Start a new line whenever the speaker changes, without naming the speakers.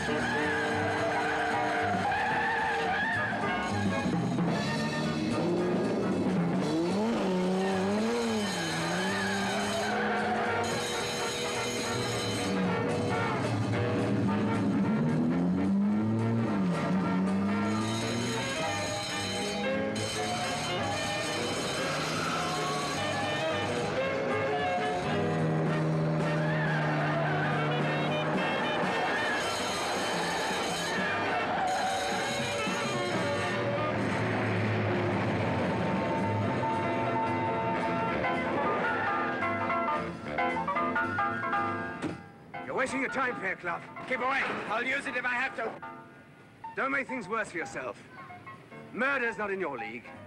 You're wasting your time, Fairclough. Keep away. I'll use it if I have to. Don't make things worse for yourself. Murder's not in your league.